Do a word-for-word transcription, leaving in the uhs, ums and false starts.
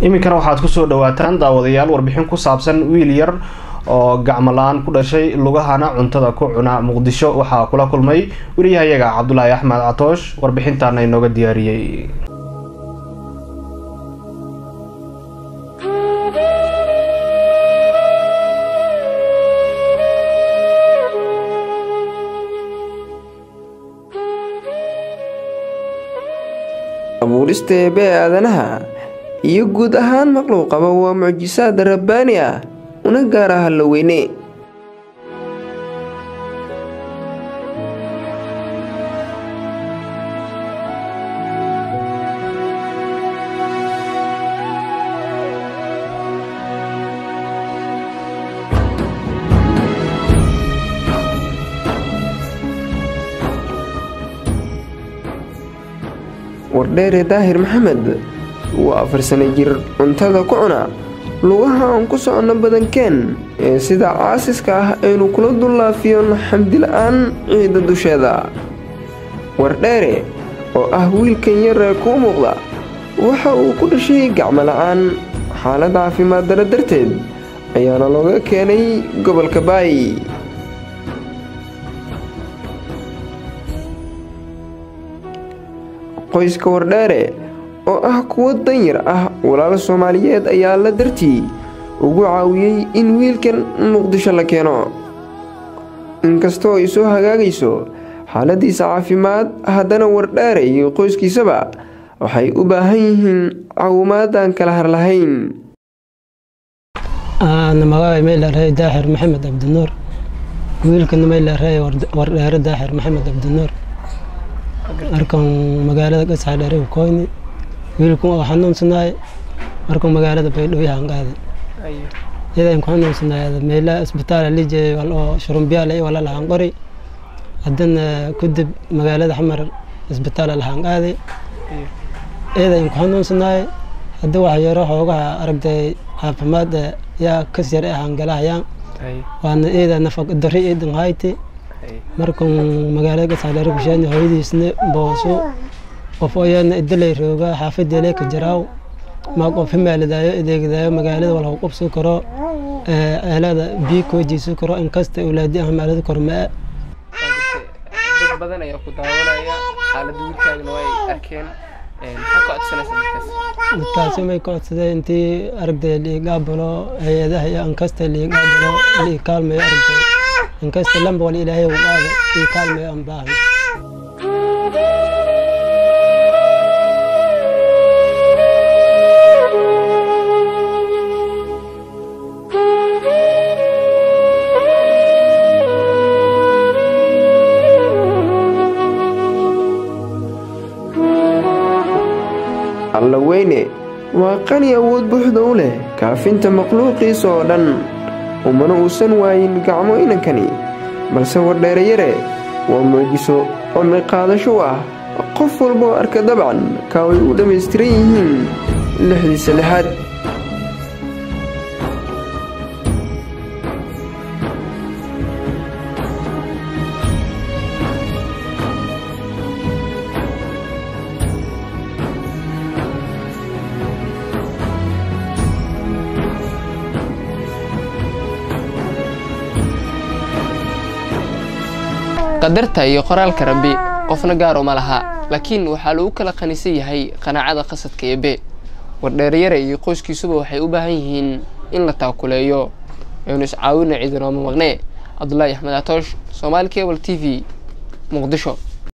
iminkana waxaad ku soo dhawaataan daawadayaal warbixin ku saabsan wiil yar oo gacmo la'aan ku dhashay lugahana cuntada ku cuna Muqdisho waxaa kula kulmay wariyahayaga Cabdullaahi Axmed Catoosh warbixintan ay nooga diyaariyay. abuurista eebe aadanaha iyo guud ahaan makhluuqaba waa mucjisaad rabbaani ah una gaar ah la weyne wardheere daahir maxamed waa afar sano jir cuntada ku cuna lugaha aan ku socono badankeen ee sida caasiska ah aynu kula dullaafiyon xamdi la'aan ciidda dusheeda. wardheere oo ah wiilkan yar ee kuu muuqda waxa uu ku dhashay gacmo la'aan xaalad caafimaad dara darteed ayaana looga keenay gobolka Baay. qoyska wardheere oo ah kuwa danyar ah walaal Soomaaliyeed ayaa la dartii ugu caawiyay in wiilkan Muqdisho la keeno. inkastoo ay soo hagaagayso xaaladiisa caafimaad haddana wardheere iyo qoyskiisaba waxay u baahan yihiin caawimaad aan kala har lahayn. أنا مقاوي ميل رأي داحر محمد عبد النور wiilkan meel ra'ay wardheere daahir maxamed abdinuur arkan magaalada Gasaadheere u kooni wiilku oo xanuunsanay markuu magaalada Baydhabo yahan qaaday ayo iyadoo ku xanuunsanay meela isbitaal liijay walo shurumbiyaal ay wala lahan qori haddana kudib magaalada Xamar isbitaal lahan qaaday iyadoo ku xanuunsanay hadda waxa yaro xoogaha aragtay caafimaad yaa ka sir ahaan galahayaan waana iyada nafaq darri idan hayti markuu magaalada Gasaadheere bishaan hooyadiisna booso qof ayana idilay rooga xaafaddeena ka jiraaw ma qof meeladayo ideegadayo magaalada walaal qobso karo ee aalada biyo ku jiiso karo in kasta awlaadi ah magaalada korma dad badan ayaa ku daawanaya xaaladda wiilkaagna way arkeen ee maxaa ku codsanaysaa dadkaasi may ku codsadeen intii aragtay liiga balo hay'adaha iyo in kasta liiga balo li kaalmay aragtay in kasta lamba wali ilaahay u qaado li kaalmay aan baahan alla weyne waa qani awood buuxda u leh kaafinta makhluuqiisa oo dhan umana uusan waayin gacmo inankani balse wardheere yare waa muujiso oo miqaadasho ah qof walba oo arka dabcan kaaway u dhammaystiran yihiin lixdiisa lixaad qadarta iyo qoraalka rabbi qofna gaar uma laha laakiin waxa lagu kala qanisan yahay qanaacada qasadka eebe wardheere yare iyo qoyskiisuba waxay u baahan yihiin in la taakuleeyo inuu is caawino ciidano maqnee Cabdullaahi Axmed Catoosh Somali Cable T V Muqdisho.